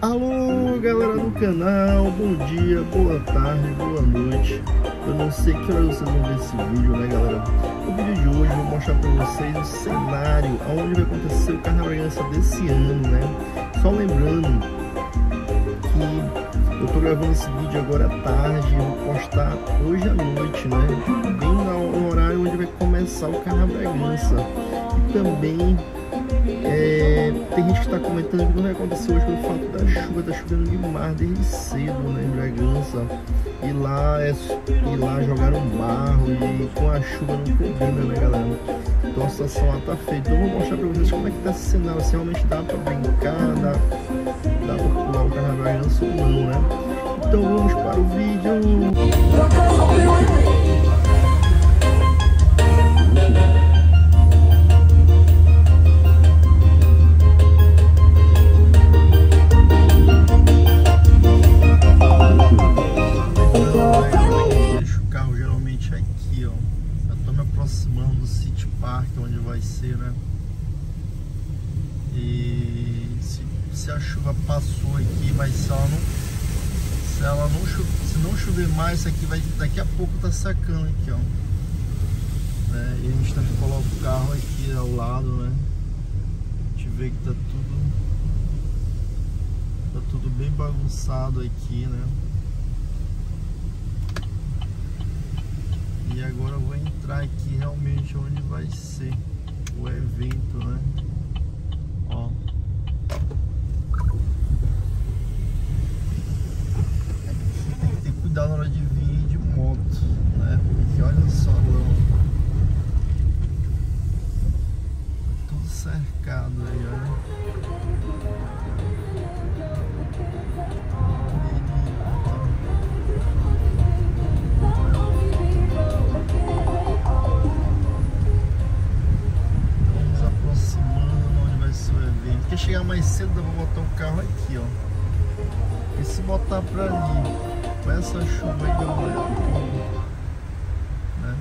Alô, galera do canal, bom dia, boa tarde, boa noite. Eu não sei que hora vocês vão ver esse vídeo, né, galera? No vídeo de hoje eu vou mostrar pra vocês o cenário onde vai acontecer o Carnaval Bragança desse ano, né? Só lembrando que eu tô gravando esse vídeo agora à tarde, eu vou postar hoje à noite, né? Bem no horário onde vai começar o Carnaval Bragança. E também tem gente que está comentando que não vai acontecer hoje pelo fato da chuva, tá chovendo demais desde cedo, né, em Bragança, e lá jogaram barro e com a chuva não combina, né, galera? Então a situação lá tá feia. Então eu vou mostrar pra vocês como é que tá esse cenário, se realmente dá pra brincar, dá pra pular o Carnaval Bragança ou não, né? Então vamos para o vídeo. Aqui, ó, eu tô me aproximando do City Park, onde vai ser, né? E se a chuva passou aqui, mas se não chover mais, isso aqui vai, daqui a pouco tá secando aqui, ó. E a gente também coloca o carro aqui ao lado, né? A gente vê que tá tudo bem bagunçado aqui, né? E agora eu vou entrar aqui realmente onde vai ser o evento, né? Ó. Tem que ter cuidado na hora de vir de moto, né? Porque olha só, tudo cercado aí, olha. Quer chegar mais cedo, eu vou botar o carro aqui, ó. E se botar pra ali, com essa chuva aí, deu né?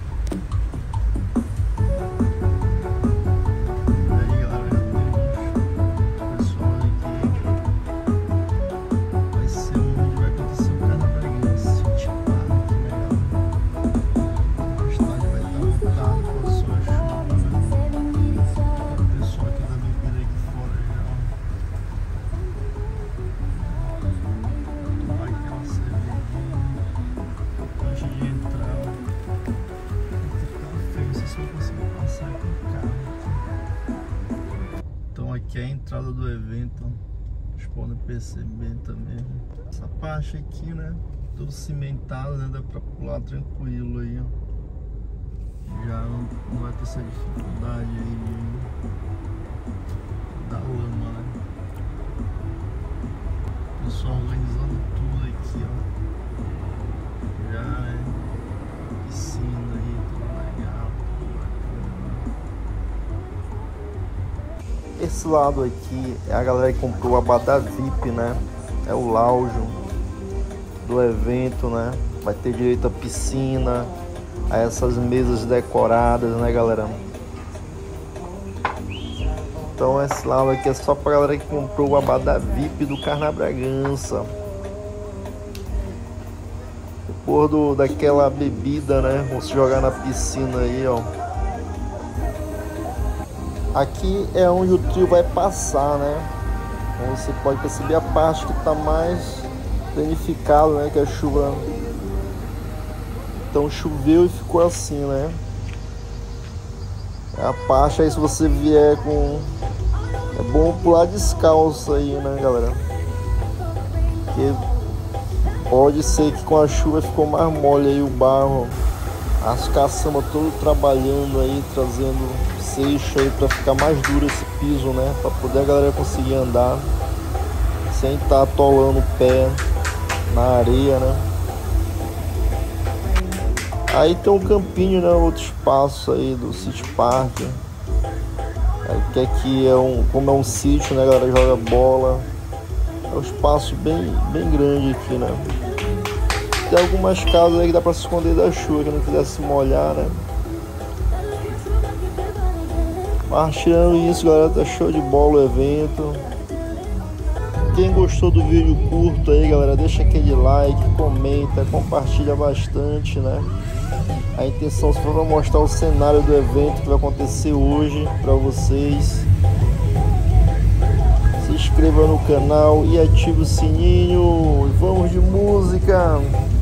E aí, galera, já tem pessoal aqui. Vai ser onde vai acontecer o Carnaval Bragança, City Park, né, galera? O estádio vai estar lotado com a sua chuva, né? O pessoal aqui da bebida aqui fora já. Tomar aquela cervejinha antes de entrar. Vai ficar feio, vocês só conseguem passar com o carro. Então aqui é a entrada do evento, vocês podem perceber também. Essa parte aqui, né? Tudo cimentado, né? Dá pra pular tranquilo aí, ó. Já não vai ter essa dificuldade aí da lama, né? O pessoal organizando tudo aqui, ó. Já é piscina aí, tudo legal, tudo bacana. Esse lado aqui é a galera que comprou o abadá VIP, né? É o lounge do evento, né? Vai ter direito à piscina, a essas mesas decoradas, né, galera? Então esse lado aqui é só pra galera que comprou o abadá VIP do Carnaval Bragança. Depois daquela bebida, né? Vamos jogar na piscina aí, ó. Aqui é onde o trio vai passar, né? Então você pode perceber a parte que tá mais danificada, né? Que a chuva... Então choveu e ficou assim, né? A parte aí, se você vier com... É bom pular descalço aí, né, galera? Porque pode ser que com a chuva ficou mais mole aí o barro. As caçambas todas trabalhando aí, trazendo seixo aí pra ficar mais duro esse piso, né? Pra poder a galera conseguir andar sem estar atolando o pé na areia, né? Aí tem um campinho, né? Outro espaço aí do City Park. Que aqui como é um sítio, né? A galera joga bola. É um espaço bem grande aqui, né? Tem algumas casas aí que dá pra se esconder da chuva, que não quiser se molhar, né? Mas tirando isso, galera, tá show de bola o evento. Quem gostou do vídeo curto aí, galera, deixa aquele like, comenta, compartilha bastante, né? A intenção foi para mostrar o cenário do evento que vai acontecer hoje para vocês. Se inscreva no canal e ative o sininho. Vamos de música!